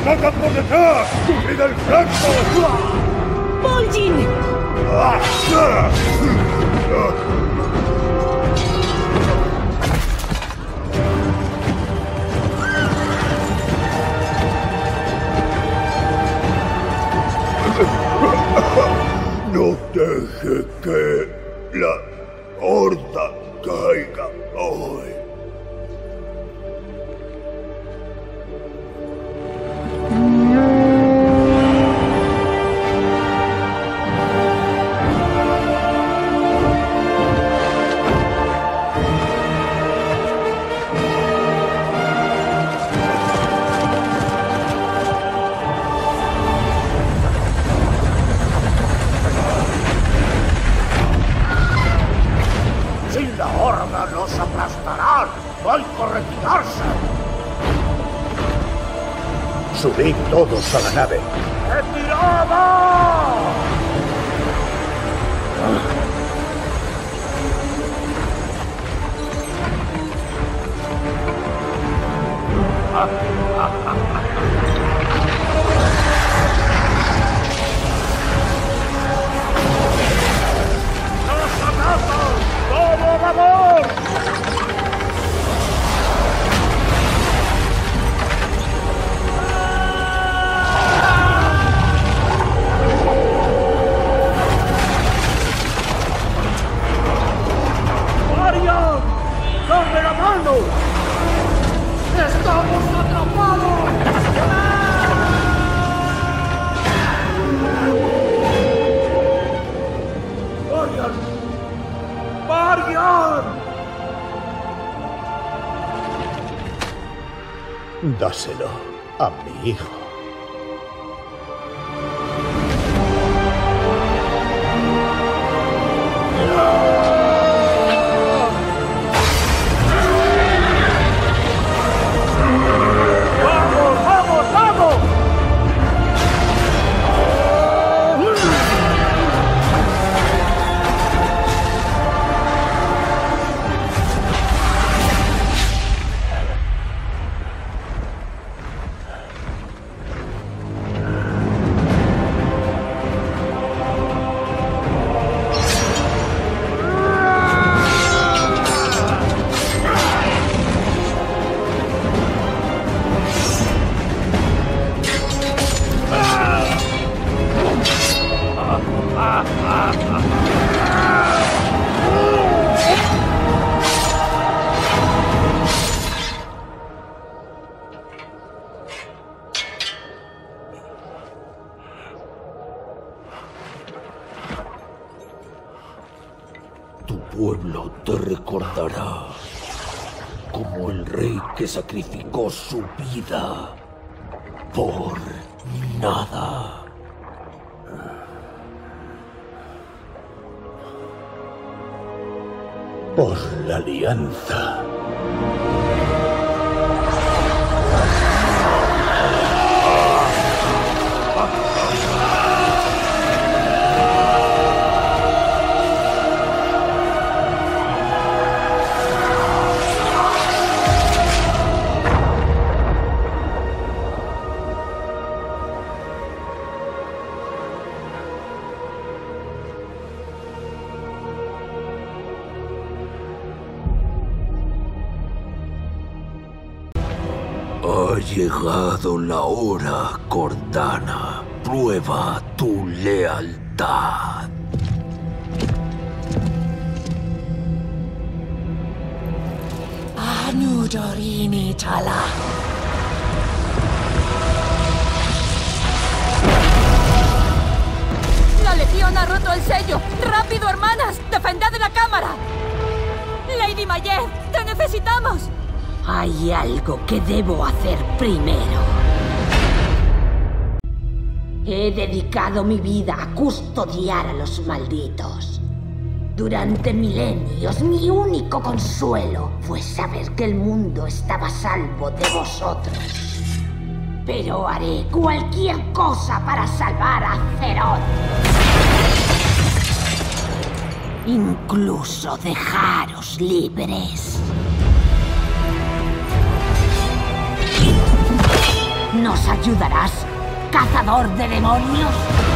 ¡Atacan por detrás! ¡Cubrid el flanco! ¡Vol'jin! No deje que la horda caiga hoy. La horda los aplastará. ¡No hay que retirarse! Subid todos a la nave. ¡Retirada! ¡Los atacan! ¡Todo a favor! ¡Varian! ¡Dame la mano! ¡Estamos atrapados! ¡Varian! ¡Varian! Dáselo a mi hijo. ¡Vamos, vamos, vamos! Tu pueblo te recordará como el rey que sacrificó su vida por nada. Por la alianza. Ha llegado la hora, Cortana. Prueba tu lealtad. Anudorini Chala. La Legión ha roto el sello. ¡Rápido, hermanas! ¡Defended la cámara! Lady Mayet, te necesitamos. Hay algo que debo hacer primero. He dedicado mi vida a custodiar a los malditos. Durante milenios, mi único consuelo fue saber que el mundo estaba a salvo de vosotros. Pero haré cualquier cosa para salvar a Azeroth. Incluso dejaros libres. No ¿Nos ayudarás, cazador de demonios?